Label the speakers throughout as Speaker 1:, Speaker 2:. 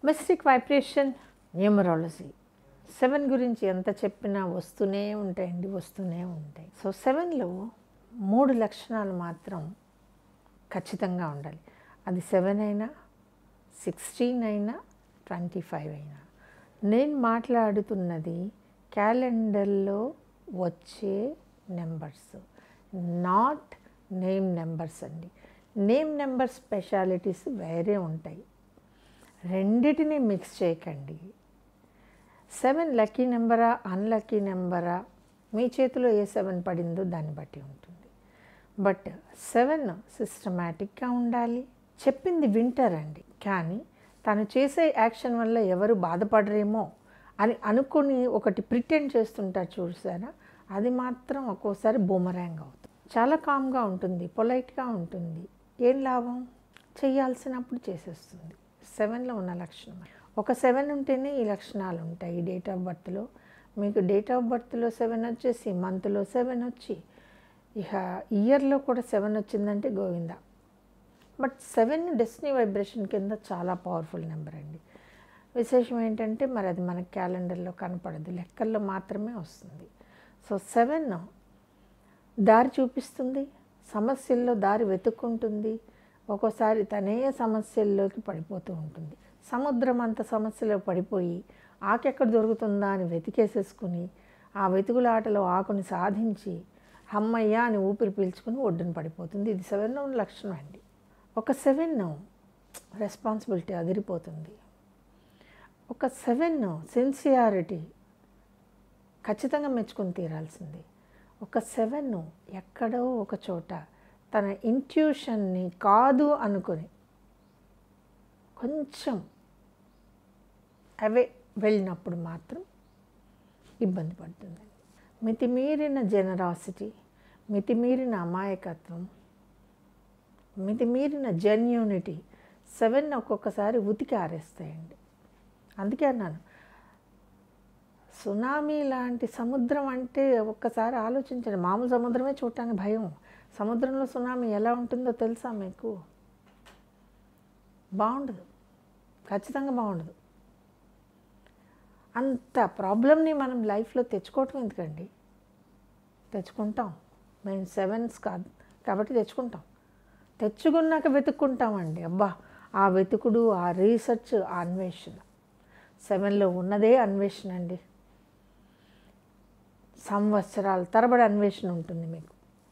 Speaker 1: Mystic vibration numerology 7 గురించి ఎంత చెప్పినా వస్తూనే ఉంటాయి. సో 7లో 3 లక్షణాలు మాత్రం ఖచ్చితంగా ఉండాలి. అది 7 అయినా 16 అయినా 25 అయినా. నేను మాట్లాడుతున్నది క్యాలెండర్లో వచ్చే నెంబర్స్, నాట్ నేమ్ నెంబర్స్ అండి. నేమ్ నెంబర్ స్పెషాలిటీస్ వేరే ఉంటాయి, రెండిటిని మిక్స్ చేయకండి. 7 లక్కీ నెంబరా అన్లక్కీ నెంబరా మీ చేతిలో ఏ 7 పడిందో దాన్ని బట్టి ఉంటుంది. బట్ 7 సిస్టమేటిక్గా ఉండాలి, చెప్పింది వింటారండి. కానీ తను చేసే యాక్షన్ వల్ల ఎవరు బాధపడరేమో అని అనుకుని ఒకటి ప్రిటెండ్ చేస్తుంటారు చూసారా, అది మాత్రం ఒక్కోసారి బూమరాంగ్ అవుతుంది. చాలా కామ్గా ఉంటుంది, పొలైట్గా ఉంటుంది, ఏం లాభం, చేయాల్సినప్పుడు చేసేస్తుంది. 7లో ఉన్న లక్షణం. ఒక 7 ఉంటేనే ఈ లక్షణాలు ఉంటాయి. డేట్ ఆఫ్ బర్త్లో మీకు డేట్ ఆఫ్ బర్త్లో 7 వచ్చేసి, మంత్లో 7 వచ్చి, ఇక ఇయర్లో కూడా 7 వచ్చిందంటే గోవిందా. బట్ 7 డెస్టినీ వైబ్రేషన్ కింద చాలా పవర్ఫుల్ నెంబర్ అండి. విశేషం ఏంటంటే మరి అది మన క్యాలెండర్లో కనపడదు, లెక్కల్లో మాత్రమే వస్తుంది. సో 7 దారి చూపిస్తుంది, సమస్యల్లో దారి వెతుక్కుంటుంది, ఒక్కోసారి తనే సమస్యల్లోకి పడిపోతూ ఉంటుంది. సముద్రం అంత సమస్యలో పడిపోయి ఆకెక్కడ దొరుకుతుందా అని వెతికేసేసుకుని ఆ వెతుకులాటలో ఆకుని సాధించి అమ్మయ్య అని ఊపిరి పీల్చుకుని ఒడ్డున పడిపోతుంది. ఇది 7లో లక్షణం అండి. ఒక 7 రెస్పాన్సిబిలిటీ అదిరిపోతుంది. ఒక 7 సిన్సియారిటీ ఖచ్చితంగా మెచ్చుకొని తీరాల్సింది. ఒక 7 ఎక్కడో ఒక చోట తన ఇంట్యూషన్ని కాదు అనుకుని కొంచెం అవే వెళ్ళినప్పుడు మాత్రం ఇబ్బంది పడుతుందండి. మితిమీరిన జెనరాసిటీ, మితిమీరిన అమాయకత్వం, మితిమీరిన జెన్యూనిటీ 7 ఒక్కొక్కసారి ఉతికి ఆరేస్తాయండి. అందుకే అన్నాను, సునామీ లాంటి సముద్రం అంటే ఒక్కసారి ఆలోచించండి. మామూలు సముద్రమే చూడటానికి భయం, సముద్రంలో సునామీ ఎలా ఉంటుందో తెలుసా మీకు? బాగుండదు, ఖచ్చితంగా బాగుండదు. అంత ప్రాబ్లమ్ని మనం లైఫ్లో తెచ్చుకోవటం ఎందుకండి? తెచ్చుకుంటాం, మేము 7s కాదు కాబట్టి తెచ్చుకుంటాం. తెచ్చుకున్నాక వెతుక్కుంటామండి. అబ్బా, ఆ వెతుకుడు, ఆ రీసెర్చ్, ఆ అన్వేషణ 7లో ఉన్నదే అన్వేషణ అండి. సంవత్సరాల తరబడి అన్వేషణ ఉంటుంది మీకు.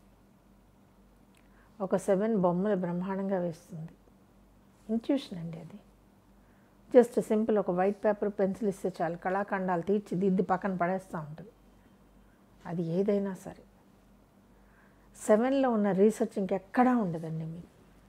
Speaker 1: ఒక 7 బొమ్మలు బ్రహ్మాండంగా వేస్తుంది. ఇంట్యూషన్ అండి అది. జస్ట్ సింపుల్ ఒక వైట్ పేపర్ పెన్సిల్ ఇస్తే చాలు, కళాఖండాలు తీర్చిదిద్ది పక్కన పడేస్తూ ఉంటుంది. అది ఏదైనా సరే 7లో ఉన్న రీసెర్చ్ ఇంకెక్కడా ఉండదండి మీకు.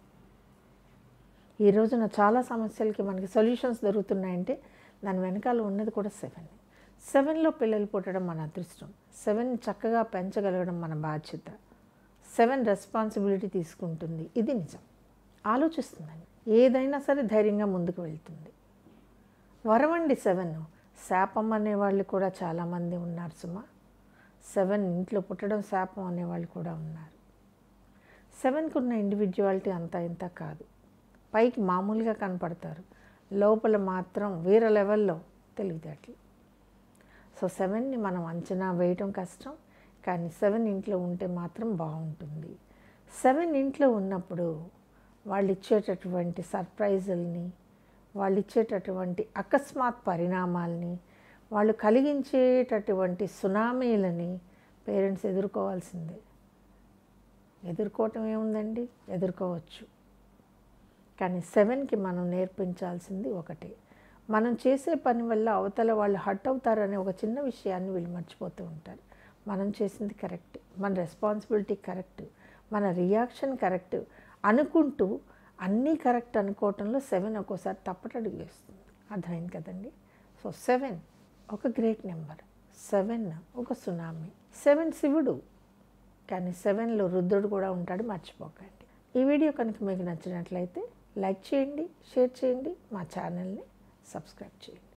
Speaker 1: ఈ రోజున చాలా సమస్యలకి మనకి సొల్యూషన్స్ దొరుకుతున్నాయంటే దాని వెనకాల ఉన్నది కూడా 7. 7లో పిల్లలు పుట్టడం మన అదృష్టం. 7 చక్కగా పెంచగలగడం మన బాధ్యత. 7 రెస్పాన్సిబిలిటీ తీసుకుంటుంది, ఇది నిజం. ఆలోచిస్తుందండి, ఏదైనా సరే ధైర్యంగా ముందుకు వెళ్తుంది. వరమండి 7. శాపం అనేవాళ్ళు కూడా చాలామంది ఉన్నారు సుమా. 7 ఇంట్లో పుట్టడం శాపం అనేవాళ్ళు కూడా ఉన్నారు. 7కు ఉన్న ఇండివిజువాలిటీ అంతా ఇంత కాదు. పైకి మామూలుగా కనపడతారు, లోపల మాత్రం వేరే లెవెల్లో తెలివితేటలు. సో 7ని మనం అంచనా వేయటం కష్టం, కానీ 7 ఇంట్లో ఉంటే మాత్రం బాగుంటుంది. 7 ఇంట్లో ఉన్నప్పుడు వాళ్ళు ఇచ్చేటటువంటి సర్ప్రైజుల్ని, వాళ్ళు ఇచ్చేటటువంటి అకస్మాత్ పరిణామాల్ని, వాళ్ళు కలిగించేటటువంటి సునామీలని పేరెంట్స్ ఎదుర్కోవాల్సిందే. ఎదుర్కోవటం ఏముందండి, ఎదుర్కోవచ్చు. కానీ 7కి మనం నేర్పించాల్సింది ఒకటే, మనం చేసే పని వల్ల అవతల వాళ్ళు హర్ట్ అవుతారనే ఒక చిన్న విషయాన్ని వీళ్ళు మర్చిపోతూ ఉంటారు. మనం చేసింది కరెక్ట్, మన రెస్పాన్సిబిలిటీ కరెక్ట్, మన రియాక్షన్ కరెక్ట్ అనుకుంటూ అన్నీ కరెక్ట్ అనుకోవటంలో 7 ఒక్కోసారి తప్పటడుగు వేస్తుంది. అర్థమైంది కదండి. సో 7 ఒక గ్రేట్ నెంబర్, 7 ఒక సునామీ. 7 శివుడు, కానీ 7లో రుద్రుడు కూడా ఉంటాడు, మర్చిపోకండి. ఈ వీడియో కనుక మీకు నచ్చినట్లయితే లైక్ చేయండి, షేర్ చేయండి, మా ఛానల్ని సబ్స్క్రైబ్ చేయండి.